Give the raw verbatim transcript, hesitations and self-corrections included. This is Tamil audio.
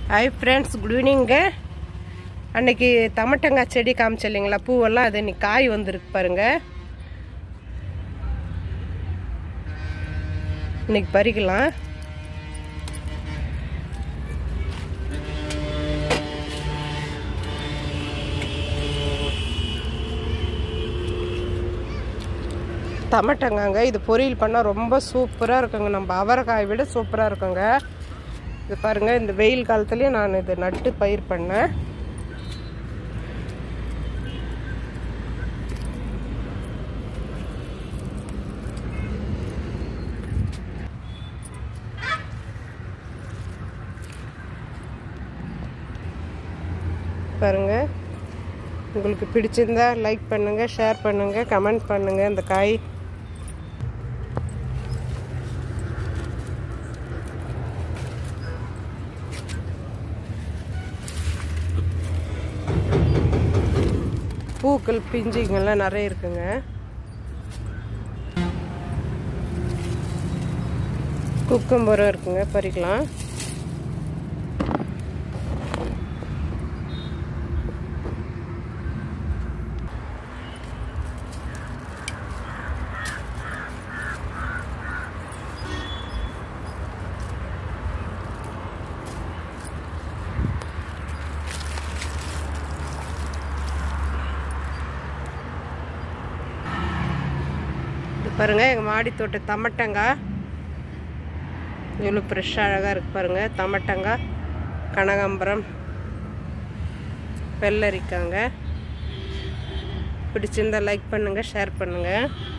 Hi friends, good evening. அன்னைக்கு தமட்டங்காய் செடி காமிச்சு இல்லைங்களா, பூவெல்லாம் அது இன்னைக்கு காய் வந்துருக்கு பாருங்க. இன்னைக்கு பறிக்கலாம். தமட்டங்காங்க இது பொரியல் பண்ணால் ரொம்ப சூப்பராக இருக்குங்க. நம்ம அவரைக்காய் விட சூப்பராக இருக்குங்க. இது பாருங்கள், இந்த வெயில் காலத்துலேயும் நான் இது நட்டு பயிர் பண்ணேன். பாருங்கள், உங்களுக்கு பிடிச்சிருந்தா லைக் பண்ணுங்கள், ஷேர் பண்ணுங்கள், கமெண்ட் பண்ணுங்கள். இந்த காய் பூக்கள் பிஞ்சுங்கெல்லாம் நிறைய இருக்குங்க. குக்கும்பரம் இருக்குங்க, பறிக்கலாம். பாருங்க, எங்கள் மாடி தோட்ட தமட்டங்காய் எவ்வளோ ஃப்ரெஷ்ஷாக அழகாக இருக்குது பாருங்கள். தமட்டங்காய், கனகாம்பரம், வெள்ளரிக்காங்க. பிடிச்சிருந்தா லைக் பண்ணுங்கள், ஷேர் பண்ணுங்கள்.